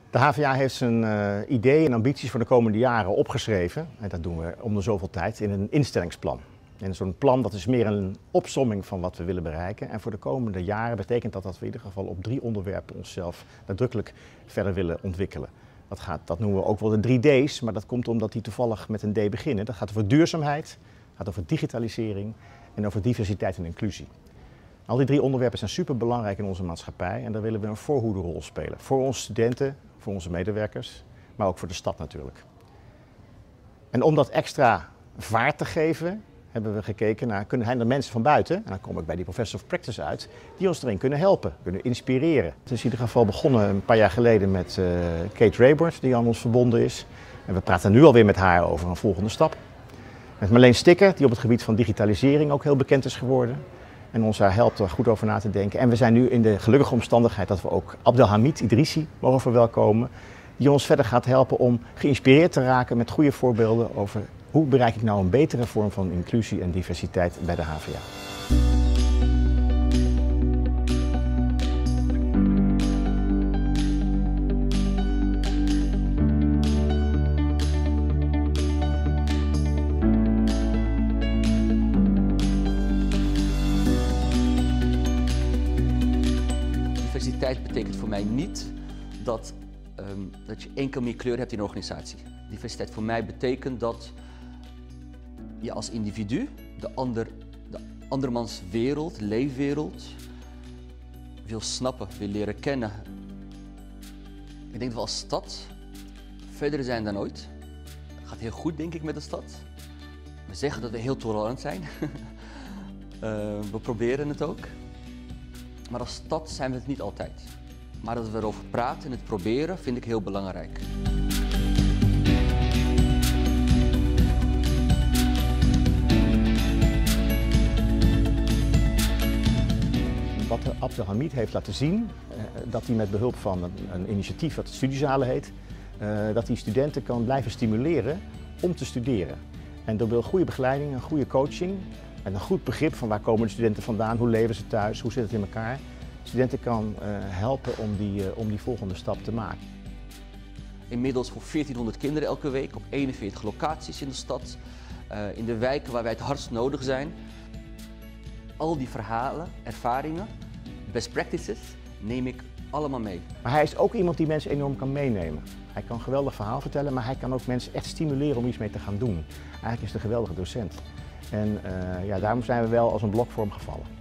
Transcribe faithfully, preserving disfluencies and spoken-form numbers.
De H V A heeft zijn uh, ideeën en ambities voor de komende jaren opgeschreven. En dat doen we om de zoveel tijd in een instellingsplan. En zo'n plan dat is meer een opsomming van wat we willen bereiken. En voor de komende jaren betekent dat dat we in ieder geval op drie onderwerpen onszelf nadrukkelijk verder willen ontwikkelen. Dat, gaat, dat noemen we ook wel de drie D's, maar dat komt omdat die toevallig met een D beginnen. Dat gaat over duurzaamheid, gaat over digitalisering en over diversiteit en inclusie. Al die drie onderwerpen zijn superbelangrijk in onze maatschappij en daar willen we een voorhoederrol spelen. Voor onze studenten, voor onze medewerkers, maar ook voor de stad natuurlijk. En om dat extra vaart te geven, hebben we gekeken naar, kunnen er mensen van buiten, en dan kom ik bij die Professor of Practice uit, die ons erin kunnen helpen, kunnen inspireren. Het is in ieder geval begonnen een paar jaar geleden met uh, Kate Raybert, die aan ons verbonden is. En we praten nu alweer met haar over een volgende stap. Met Marleen Stikker, die op het gebied van digitalisering ook heel bekend is geworden. En ons daar helpt er goed over na te denken. En we zijn nu in de gelukkige omstandigheid dat we ook Abdelhamid Idrissi mogen verwelkomen. Die ons verder gaat helpen om geïnspireerd te raken met goede voorbeelden over hoe bereik ik nou een betere vorm van inclusie en diversiteit bij de H V A. Diversiteit betekent voor mij niet dat, um, dat je enkel meer kleur hebt in een organisatie. Diversiteit voor mij betekent dat je als individu de, ander, de andermans wereld, leefwereld, wil snappen, wil leren kennen. Ik denk dat we als stad verder zijn dan ooit. Het gaat heel goed, denk ik, met de stad. We zeggen dat we heel tolerant zijn. uh, we proberen het ook. Maar als stad zijn we het niet altijd. Maar dat we erover praten en het proberen vind ik heel belangrijk. Wat Abdelhamid heeft laten zien, dat hij met behulp van een, een initiatief dat Studiezalen heet, dat hij studenten kan blijven stimuleren om te studeren. En door een goede begeleiding, een goede coaching en een goed begrip van waar komen de studenten vandaan, hoe leven ze thuis, hoe zit het in elkaar, studenten kan uh, helpen om die, uh, om die volgende stap te maken. Inmiddels voor veertienhonderd kinderen elke week op eenenveertig locaties in de stad, uh, in de wijken waar wij het hardst nodig zijn. Al die verhalen, ervaringen, best practices neem ik allemaal mee. Maar hij is ook iemand die mensen enorm kan meenemen. Hij kan een geweldig verhaal vertellen, maar hij kan ook mensen echt stimuleren om iets mee te gaan doen. Eigenlijk is het een geweldige docent. En uh, ja, daarom zijn we wel als een blok voor hem gevallen.